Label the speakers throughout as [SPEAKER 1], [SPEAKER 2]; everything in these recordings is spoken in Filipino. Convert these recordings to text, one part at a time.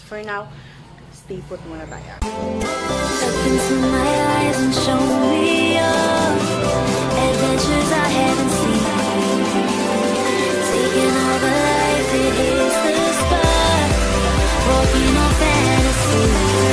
[SPEAKER 1] For now, stay put muna tayo.
[SPEAKER 2] Look into my eyes and show me your adventures I haven't seen. Taking all the life, it is the spark. Walking on fantasy.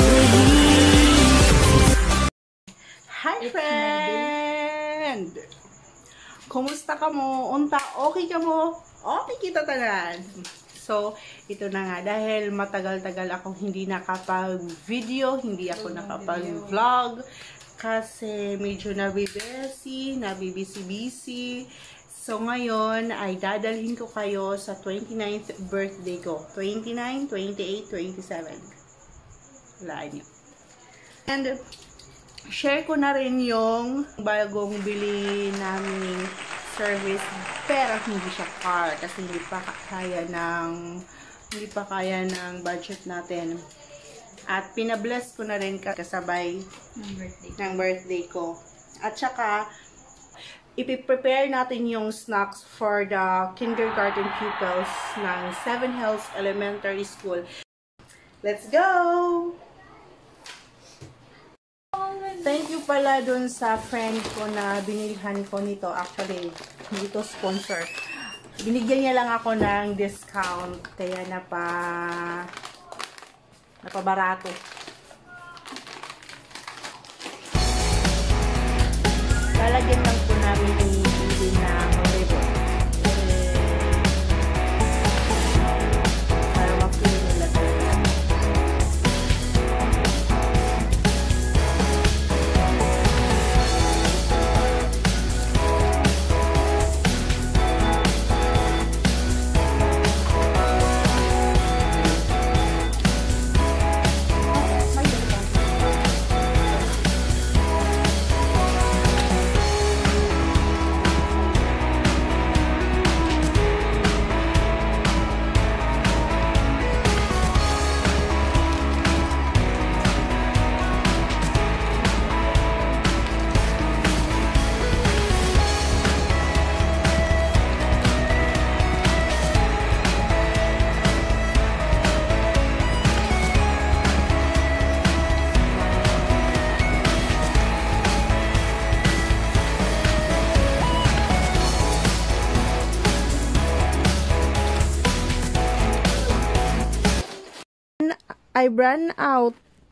[SPEAKER 1] Hi friend! Kumusta ka mo? Unta, okay ka mo? Okay kita tanan. So, ito na nga, dahil matagal-tagal akong hindi nakapag-video, hindi ako nakapag-vlog, kasi medyo nabibisi-busy. So, ngayon ay dadalhin ko kayo sa 29th birthday ko. 29, 28, 27. Walaan nyo. And, share ko na rin yung bagong bili naming service, pero hindi siya car kasi hindi pa kaya ng budget natin. At pinabless ko na rin kasabay ng birthday ko. At saka ipiprepare natin yung snacks for the kindergarten pupils ng Seven Hills Elementary School. Let's go! Thank you pala dun sa friend ko na binilhan ko nito. Actually, hindi to sponsor. Binigyan niya lang ako ng discount. Kaya napabarato. Lalagyan lang po namin yung na olive. Para ma-feel nila talaga. I ran out.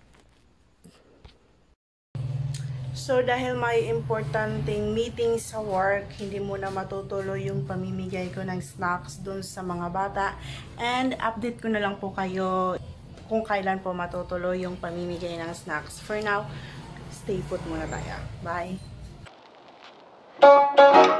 [SPEAKER 1] So, dahil may importanteng meeting sa work, hindi muna matutuloy yung pamimigay ko ng snacks dun sa mga bata. And, update ko na lang po kayo kung kailan po matutuloy yung pamimigay ng snacks. For now, stay put muna tayo. Bye!